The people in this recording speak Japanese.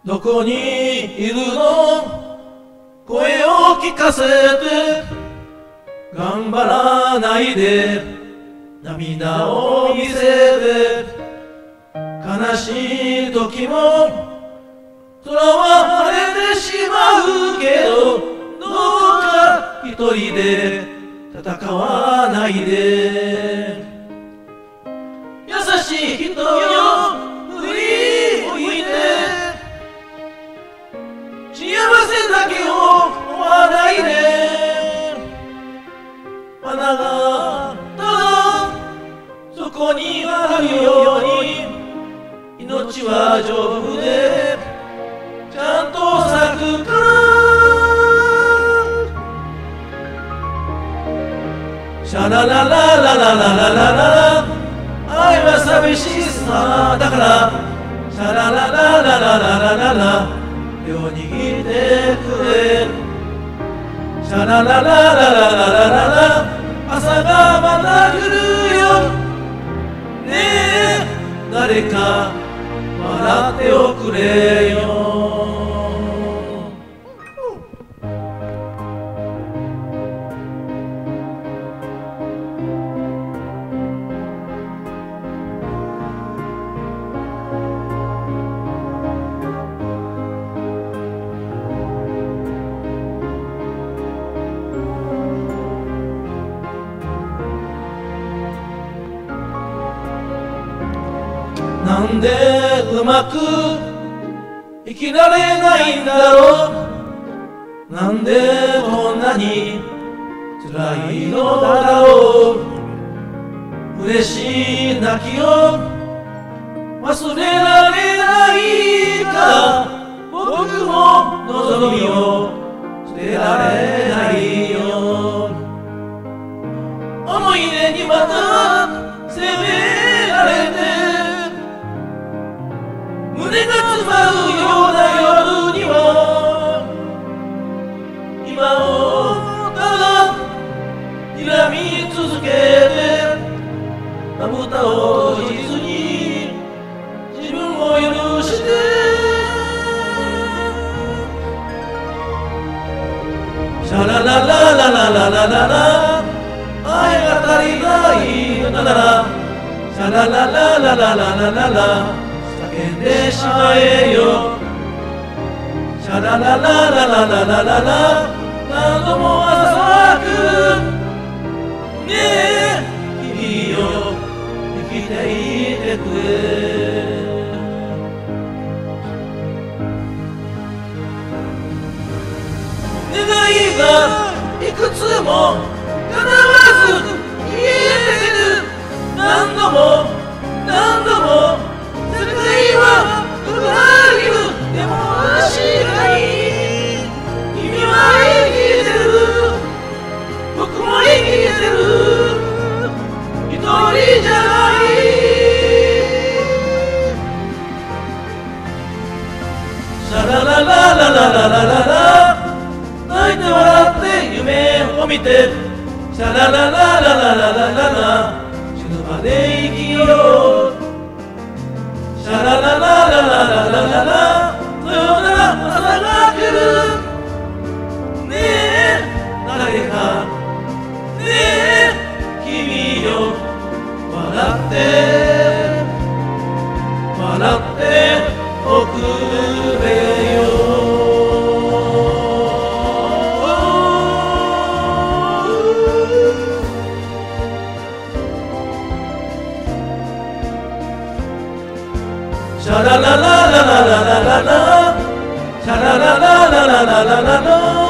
どこにいるの？声を聞かせて。頑張らないで涙を見せて。悲しい時も空は晴れてしまうけど、どうか一人で戦わないで。優しい人よ振り向いて、幸せだけを追わないで。花がただそこにあるように、命は丈夫でちゃんと咲くから。シャラララララララララ、愛は寂しさだから。シャラララララララララ、手を握ってくれ。シャラララララララララ、朝がまた来るよ。ねえ誰か笑っておくれよ。なんでうまく生きられないんだろう。なんでこんなに辛いのだろう。嬉しい泣きを忘れられないか。僕も望みを捨てられないよ。思い出にまた責められて、胸が詰まるような夜には、今をただ睨み続けて、まぶたを閉じずに自分を許して。シャラララララララララ、愛が足りないのなら。シャラララララララララ、叫んでしまえよ。シャラララララララララ、何度も朝来る。ねえ君よ生きていてくれ。願いがいくつも叶わず消えてる。何度も何度も世界は裏切る。でも確かに君は生きてる。僕も生きてる。一人じゃない。シャラララララララララ、泣いて笑って夢を見て。シャラララララララララ、死ぬまで生きよう。シャラララララララララ、さよなら朝が来る。ねえ誰か、ねえ君よ笑って笑っておくれよ。シャラララララララララ、シャラララララララララ。